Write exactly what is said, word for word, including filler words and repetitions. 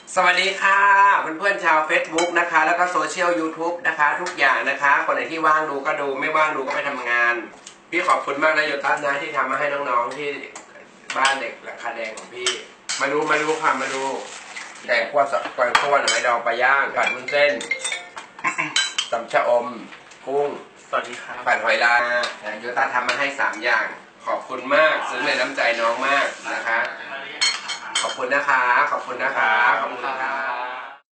สวัสดีค่ะเพื่อนๆชาว Facebook นะคะแล้วก็โซเชียล ยูทูบ นะคะทุกอย่างนะคะคนไหนที่ว่างดูก็ดูไม่ว่างดูก็ไปทำงานพี่ขอบคุณมากนะโยตัสนะที่ทำมาให้น้องๆที่บ้านเด็กหลังคาแดงของพี่มาดูมาดูค่ะมาดูแกงคั่วสับแกงคั่วหน่อไม้ดองปลาย่างผัดวุ้นเส้นตำชะอมกุ้งสวัสดีครับผัดหอยลายโยตัสทำมาให้สามอย่างขอบคุณมากซึ้งในน้ำใจน้องมากนะคะขอบคุณนะคะขอบคุณนะคะขอบคุณค่ะ